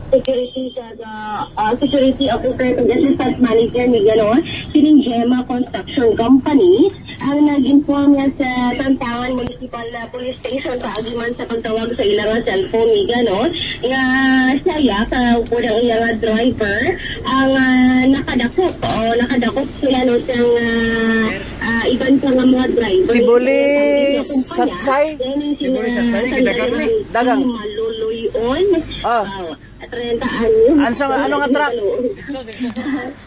security sa security operating assistant manager ni ganon sining Gemma Construction Company ang nag-inform niya sa Tantangan Municipal Police Station sa agiman sa pagtawag sa ilang cellphone ni ganon nga saya sa upod ang ilang driver ang nakadakop sila no sang iban pa nga mga driver Tibuli Satsay dagang maluluyon 30 anyo. Ano nga truck?